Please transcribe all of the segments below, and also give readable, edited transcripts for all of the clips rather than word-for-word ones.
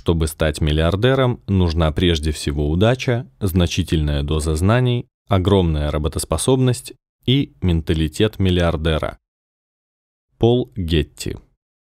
Чтобы стать миллиардером, нужна прежде всего удача, значительная доза знаний, огромная работоспособность и менталитет миллиардера. Пол Гетти.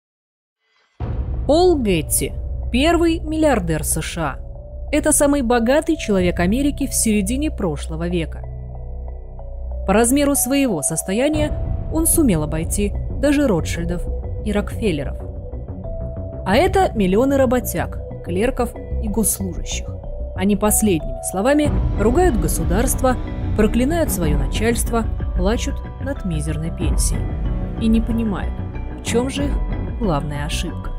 Пол Гетти – первый миллиардер США. Это самый богатый человек Америки в середине прошлого века. По размеру своего состояния он сумел обойти даже Ротшильдов и Рокфеллеров. А это миллионы работяг, клерков и госслужащих. Они последними словами ругают государство, проклинают свое начальство, плачут над мизерной пенсией и не понимают, в чем же их главная ошибка.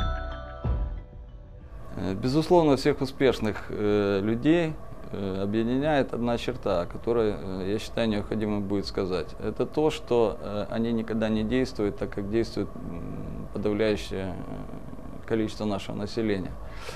Безусловно, всех успешных людей объединяет одна черта, о которой, я считаю, необходимо будет сказать. Это то, что они никогда не действуют так, как действует подавляющее количество нашего населения.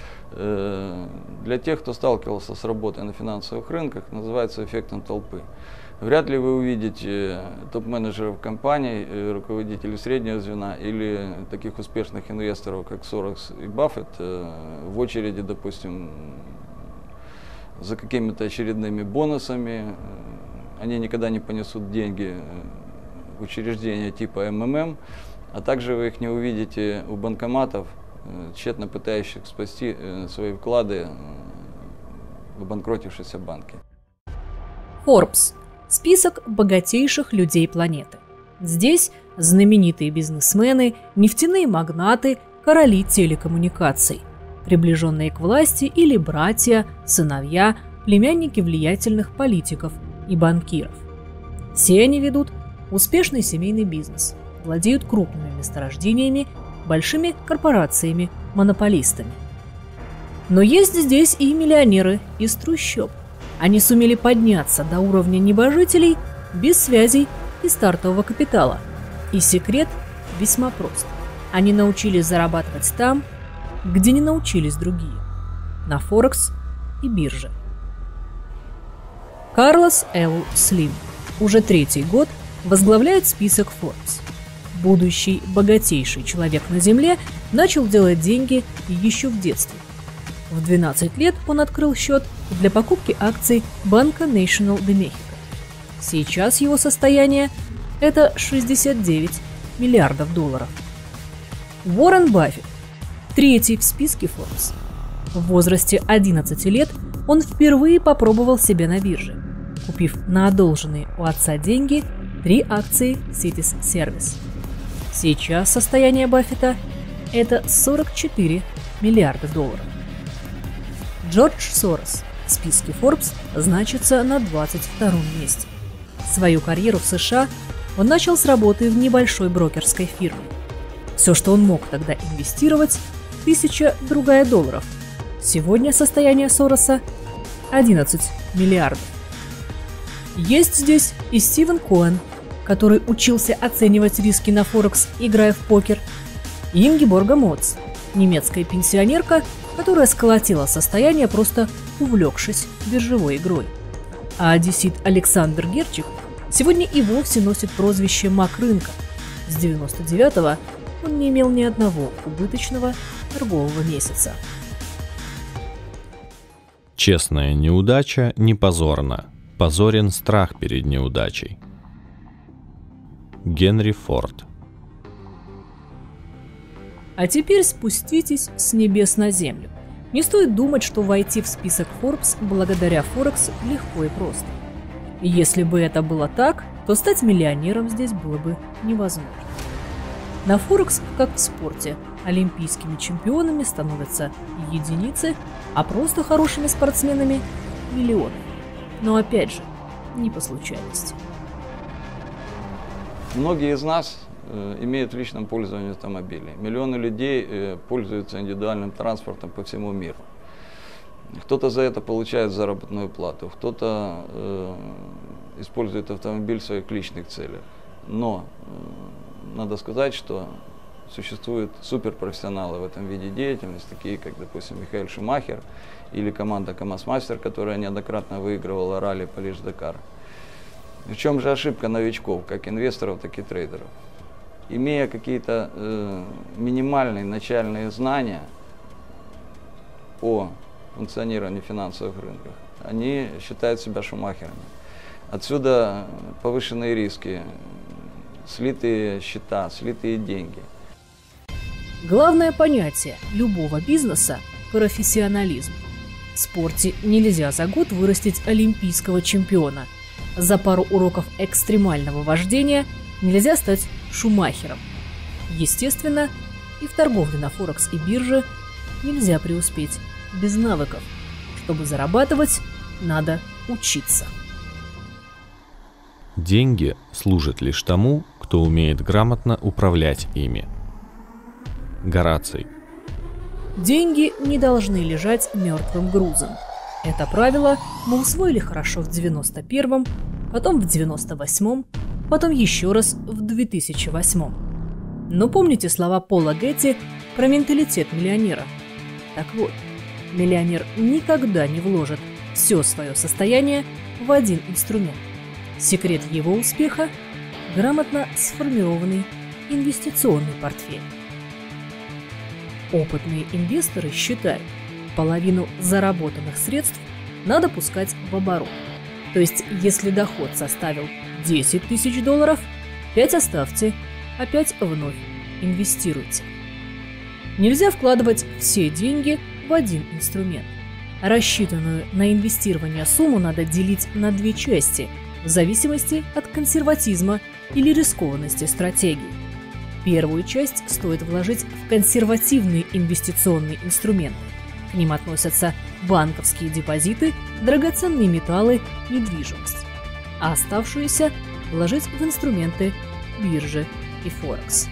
Для тех, кто сталкивался с работой на финансовых рынках, называется эффектом толпы. Вряд ли вы увидите топ-менеджеров компаний, руководителей среднего звена или таких успешных инвесторов, как Сорос и Баффет, в очереди, допустим, за какими-то очередными бонусами. Они никогда не понесут деньги в учреждения типа МММ, а также вы их не увидите у банкоматов, тщетно пытающих спасти свои вклады в обанкротившейся банке. Forbes – список богатейших людей планеты. Здесь знаменитые бизнесмены, нефтяные магнаты, короли телекоммуникаций, приближенные к власти или братья, сыновья, племянники влиятельных политиков и банкиров. Все они ведут успешный семейный бизнес, владеют крупными месторождениями, большими корпорациями, монополистами. Но есть здесь и миллионеры из трущоб. Они сумели подняться до уровня небожителей без связей и стартового капитала. И секрет весьма прост. Они научились зарабатывать там, где не научились другие – на Форекс и бирже. Карлос Л. Слим уже третий год возглавляет список Forbes. Будущий богатейший человек на Земле начал делать деньги еще в детстве. В 12 лет он открыл счет для покупки акций банка National de Mexico. Сейчас его состояние – это 69 миллиардов долларов. Уоррен Баффет – третий в списке Forbes. В возрасте 11 лет он впервые попробовал себя на бирже, купив на одолженные у отца деньги 3 акции Cities Service. Сейчас состояние Баффета – это 44 миллиарда долларов. Джордж Сорос в списке Forbes значится на 22-м месте. Свою карьеру в США он начал с работы в небольшой брокерской фирме. Все, что он мог тогда инвестировать – 1000 другая долларов. Сегодня состояние Сороса – 11 миллиардов. Есть здесь и Стивен Коэн, который учился оценивать риски на Форекс, играя в покер, и Ингеборга Моц, немецкая пенсионерка, которая сколотила состояние, просто увлекшись биржевой игрой. А одессит Александр Герчих сегодня и вовсе носит прозвище «Мак рынка». С 99-го он не имел ни одного убыточного торгового месяца. Честная неудача не позорна. Позорен страх перед неудачей. Генри Форд. А теперь спуститесь с небес на землю. Не стоит думать, что войти в список Forbes благодаря Форекс легко и просто. И если бы это было так, то стать миллионером здесь было бы невозможно. На Форекс, как в спорте, олимпийскими чемпионами становятся единицы, а просто хорошими спортсменами – миллионы. Но опять же, не по случайности. Многие из нас имеют в личном пользовании автомобили. Миллионы людей пользуются индивидуальным транспортом по всему миру. Кто-то за это получает заработную плату, кто-то использует автомобиль в своих личных целях. Но надо сказать, что существуют суперпрофессионалы в этом виде деятельности, такие как, допустим, Михаэль Шумахер или команда КамАЗ-Мастер, которая неоднократно выигрывала ралли Париж-Дакар. В чем же ошибка новичков, как инвесторов, так и трейдеров? Имея какие-то минимальные начальные знания, о функционировании финансовых рынков, они считают себя шумахерами. Отсюда повышенные риски, слитые счета, слитые деньги. Главное понятие любого бизнеса – профессионализм. В спорте нельзя за год вырастить олимпийского чемпиона. За пару уроков экстремального вождения нельзя стать шумахером. Естественно, и в торговле на Форекс и бирже нельзя преуспеть без навыков. Чтобы зарабатывать, надо учиться. Деньги служат лишь тому, кто умеет грамотно управлять ими. Гораций. Деньги не должны лежать мертвым грузом. Это правило мы усвоили хорошо в 91-м, потом в 98-м, потом еще раз в 2008-м. Но помните слова Пола Гетти про менталитет миллионера? Так вот, миллионер никогда не вложит все свое состояние в один инструмент. Секрет его успеха – грамотно сформированный инвестиционный портфель. Опытные инвесторы считают, половину заработанных средств надо пускать в оборот. То есть, если доход составил $10 тысяч, 5 оставьте, а 5 вновь инвестируйте. Нельзя вкладывать все деньги в один инструмент. Рассчитанную на инвестирование сумму надо делить на две части, в зависимости от консерватизма или рискованности стратегии. Первую часть стоит вложить в консервативные инвестиционные инструменты. К ним относятся банковские депозиты, драгоценные металлы, недвижимость. А оставшуюся вложить в инструменты биржи и Форекс.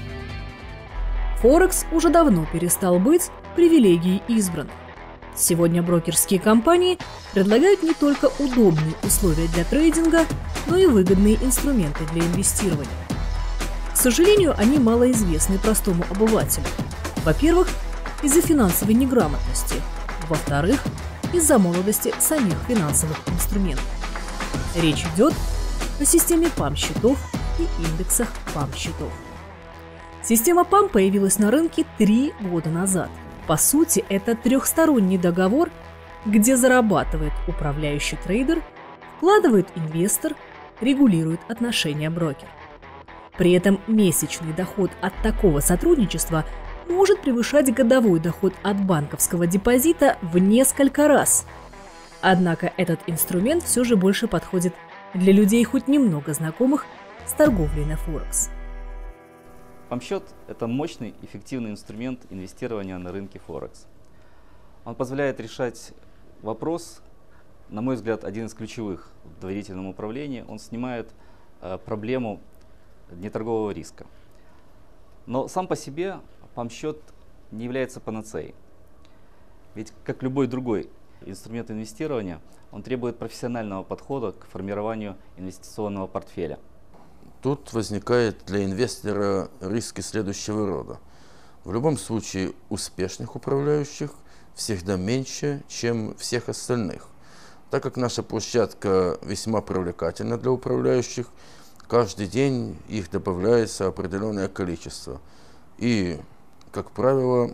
Форекс уже давно перестал быть привилегией избранных. Сегодня брокерские компании предлагают не только удобные условия для трейдинга, но и выгодные инструменты для инвестирования. К сожалению, они малоизвестны простому обывателю. Во-первых, из-за финансовой неграмотности. Во-вторых, из-за молодости самих финансовых инструментов. Речь идет о системе ПАМ-счетов и индексах ПАМ-счетов. Система ПАМ появилась на рынке 3 года назад. По сути, это трехсторонний договор, где зарабатывает управляющий трейдер, вкладывает инвестор, регулирует отношения брокер. При этом месячный доход от такого сотрудничества может превышать годовой доход от банковского депозита в несколько раз. Однако этот инструмент все же больше подходит для людей, хоть немного знакомых с торговлей на Форекс. ПАМ-счет – это мощный, эффективный инструмент инвестирования на рынке Форекс. Он позволяет решать вопрос, на мой взгляд, один из ключевых в доверительном управлении. Он снимает проблему неторгового риска. Но сам по себе ПАМ-счет не является панацеей. Ведь, как любой другой инструмент инвестирования, он требует профессионального подхода к формированию инвестиционного портфеля. Тут возникает для инвестора риски следующего рода. В любом случае успешных управляющих всегда меньше, чем всех остальных. Так как наша площадка весьма привлекательна для управляющих, каждый день их добавляется определенное количество. И, как правило,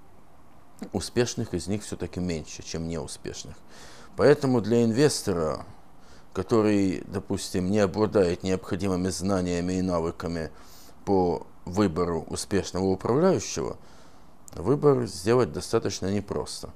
успешных из них все-таки меньше, чем неуспешных. Поэтому для инвестора, который, допустим, не обладает необходимыми знаниями и навыками по выбору успешного управляющего, выбор сделать достаточно непросто.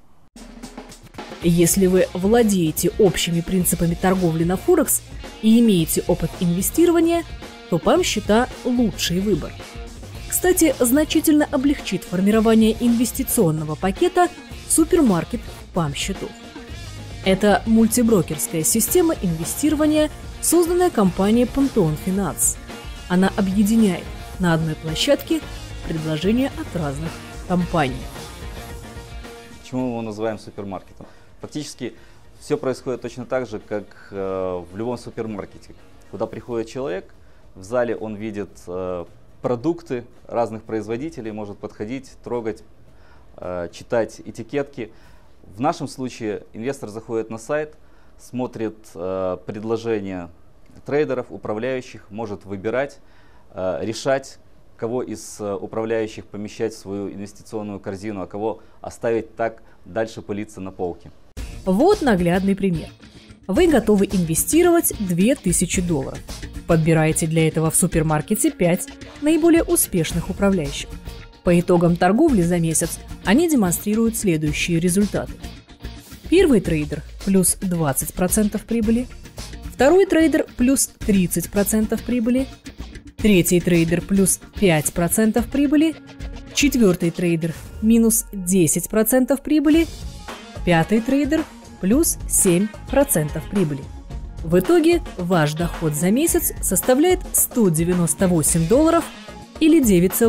Если вы владеете общими принципами торговли на Форекс и имеете опыт инвестирования, то ПАМ-счета – лучший выбор. Кстати, значительно облегчит формирование инвестиционного пакета супермаркет ПАМ-счетов. Это мультиброкерская система инвестирования, созданная компанией Pantheon Finance. Она объединяет на одной площадке предложения от разных компаний. Почему мы его называем супермаркетом? Фактически все происходит точно так же, как в любом супермаркете. Куда приходит человек, в зале он видит продукты разных производителей, может подходить, трогать, читать этикетки. В нашем случае инвестор заходит на сайт, смотрит предложения трейдеров, управляющих, может выбирать, решать, кого из управляющих помещать в свою инвестиционную корзину, а кого оставить так дальше пылиться на полке. Вот наглядный пример. Вы готовы инвестировать $2000. Подбираете для этого в супермаркете 5 наиболее успешных управляющих. По итогам торговли за месяц они демонстрируют следующие результаты. Первый трейдер плюс 20% прибыли, второй трейдер плюс 30% прибыли, третий трейдер плюс 5% прибыли, четвертый трейдер минус 10% прибыли, пятый трейдер плюс 7% прибыли. В итоге ваш доход за месяц составляет $198 или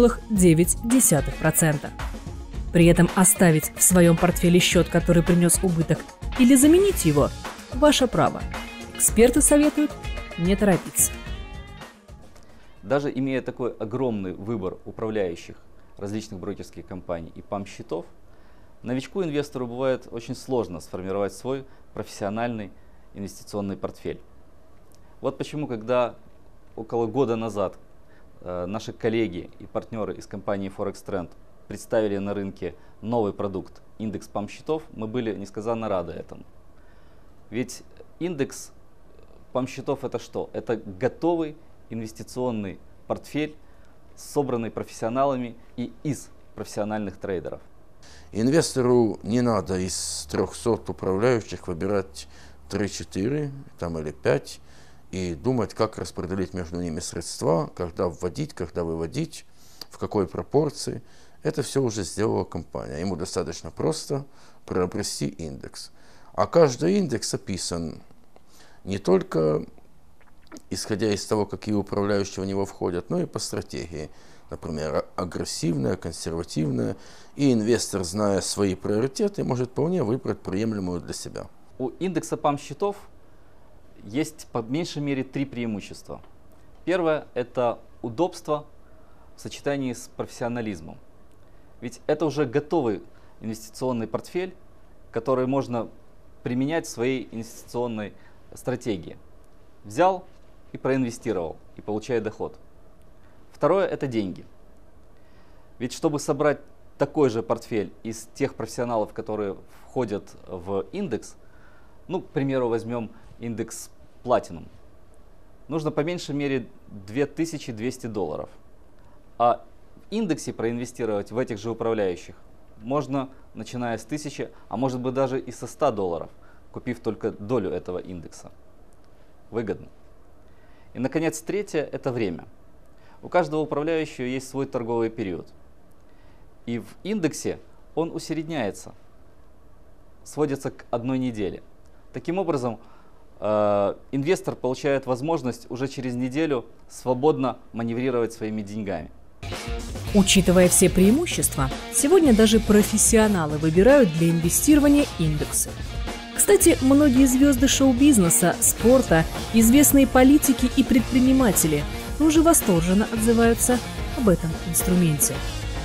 9,9%. При этом оставить в своем портфеле счет, который принес убыток, или заменить его – ваше право. Эксперты советуют не торопиться. Даже имея такой огромный выбор управляющих различных брокерских компаний и ПАМ-счетов, новичку-инвестору бывает очень сложно сформировать свой профессиональный инвестиционный портфель. Вот почему, когда около года назад наши коллеги и партнеры из компании Forex Trend представили на рынке новый продукт индекс ПАМ-счетов, мы были несказанно рады этому. Ведь индекс ПАМ-счетов это что? Это готовый инвестиционный портфель, собранный профессионалами и из профессиональных трейдеров. Инвестору не надо из 300 управляющих выбирать 3-4 или 5 и думать, как распределить между ними средства, когда вводить, когда выводить, в какой пропорции. Это все уже сделала компания. Ему достаточно просто приобрести индекс. А каждый индекс описан не только исходя из того, какие управляющие в него входят, но и по стратегии. Например, агрессивная, консервативная. И инвестор, зная свои приоритеты, может вполне выбрать приемлемую для себя. У индекса ПАМ-счетов есть по меньшей мере 3 преимущества. Первое – это удобство в сочетании с профессионализмом. Ведь это уже готовый инвестиционный портфель, который можно применять в своей инвестиционной стратегии. Взял и проинвестировал, и получая доход. Второе – это деньги. Ведь чтобы собрать такой же портфель из тех профессионалов, которые входят в индекс, к примеру, возьмем индекс Platinum, нужно по меньшей мере $2200. А в индексе проинвестировать в этих же управляющих можно, начиная с 1000, а может быть даже и со $100, купив только долю этого индекса. Выгодно. И, наконец, третье – это время. У каждого управляющего есть свой торговый период. И в индексе он усредняется, сводится к 1 неделе. Таким образом, инвестор получает возможность уже через неделю свободно маневрировать своими деньгами. Учитывая все преимущества, сегодня даже профессионалы выбирают для инвестирования индексы. Кстати, многие звезды шоу-бизнеса, спорта, известные политики и предприниматели тоже восторженно отзываются об этом инструменте.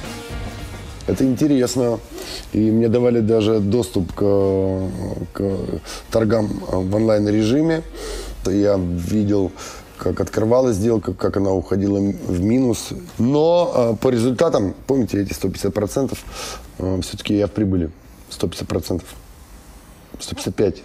Это интересно. И мне давали даже доступ к торгам в онлайн-режиме. Я видел, как открывалась сделка, как она уходила в минус. Но по результатам, помните, эти 150%, все-таки я в прибыли. 150%. 155.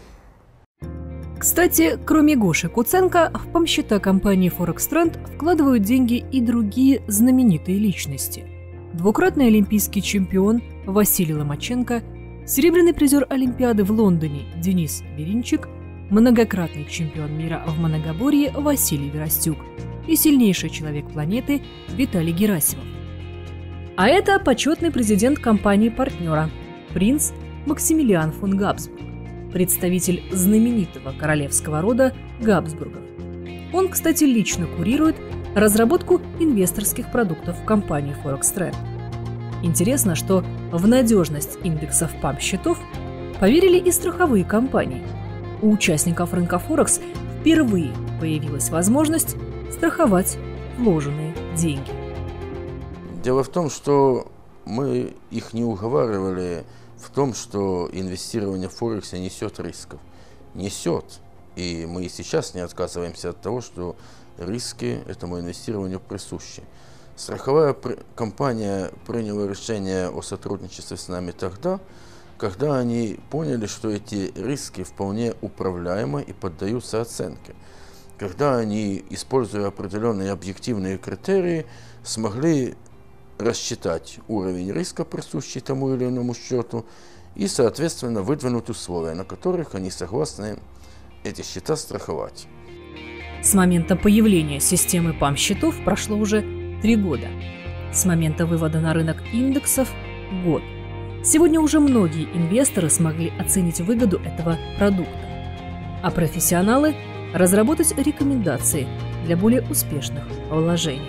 Кстати, кроме Гоши Куценко, в ПАМ-счета компании Forex Trend вкладывают деньги и другие знаменитые личности. Двукратный олимпийский чемпион Василий Ломаченко, серебряный призер Олимпиады в Лондоне Денис Беринчик, многократный чемпион мира в многоборье Василий Веростюк и сильнейший человек планеты Виталий Герасимов. А это почетный президент компании-партнера, принц Максимилиан фон Габсбург, представитель знаменитого королевского рода Габсбургов. Он, кстати, лично курирует разработку инвесторских продуктов в компании Forex Trend. Интересно, что в надежность индексов ПАМ-счетов поверили и страховые компании. У участников рынка Форекс впервые появилась возможность страховать вложенные деньги. Дело в том, что мы их не уговаривали в том, что инвестирование в Форексе несет рисков. Несет. И мы и сейчас не отказываемся от того, что риски этому инвестированию присущи. Страховая компания приняла решение о сотрудничестве с нами тогда, когда они поняли, что эти риски вполне управляемы и поддаются оценке. Когда они, используя определенные объективные критерии, смогли рассчитать уровень риска, присущий тому или иному счету, и, соответственно, выдвинуть условия, на которых они согласны эти счета страховать. С момента появления системы ПАМ-счетов прошло уже 3 года. С момента вывода на рынок индексов – год. Сегодня уже многие инвесторы смогли оценить выгоду этого продукта, а профессионалы – разработать рекомендации для более успешных вложений.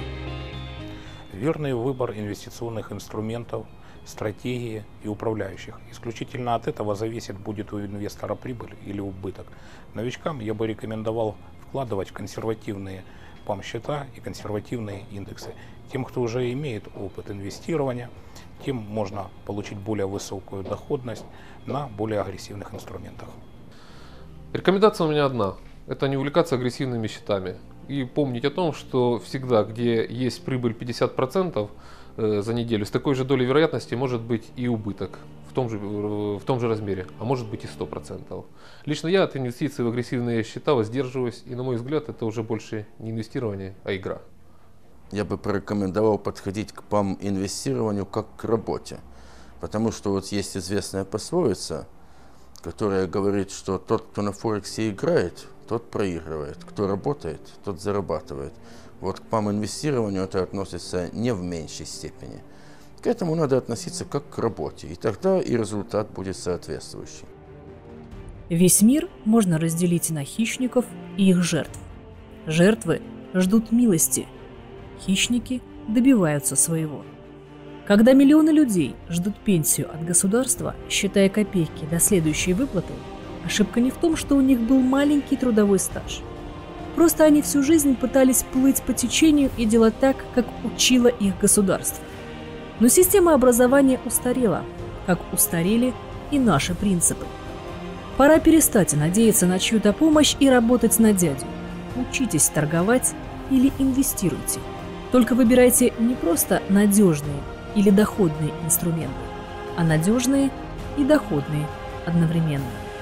Верный выбор инвестиционных инструментов, стратегии и управляющих. Исключительно от этого зависит, будет у инвестора прибыль или убыток. Новичкам я бы рекомендовал вкладывать в консервативные ПАМ-счета и консервативные индексы. Тем, кто уже имеет опыт инвестирования, тем можно получить более высокую доходность на более агрессивных инструментах. Рекомендация у меня одна. Это не увлекаться агрессивными счетами. И помнить о том, что всегда, где есть прибыль 50% за неделю, с такой же долей вероятности может быть и убыток в том же размере, а может быть и 100%. Лично я от инвестиций в агрессивные счета воздерживаюсь, и на мой взгляд это уже больше не инвестирование, а игра. Я бы порекомендовал подходить к ПАМ-инвестированию как к работе, потому что вот есть известная пословица, которая говорит, что тот, кто на Форексе играет, тот проигрывает, кто работает, тот зарабатывает. Вот к ПАМ-инвестированию это относится не в меньшей степени. К этому надо относиться как к работе, и тогда и результат будет соответствующий. Весь мир можно разделить на хищников и их жертв. Жертвы ждут милости, хищники добиваются своего. Когда миллионы людей ждут пенсию от государства, считая копейки до следующей выплаты, ошибка не в том, что у них был маленький трудовой стаж. Просто они всю жизнь пытались плыть по течению и делать так, как учило их государство. Но система образования устарела, как устарели и наши принципы. Пора перестать надеяться на чью-то помощь и работать на дядю. Учитесь торговать или инвестируйте. Только выбирайте не просто надежные или доходные инструменты, а надежные и доходные одновременно.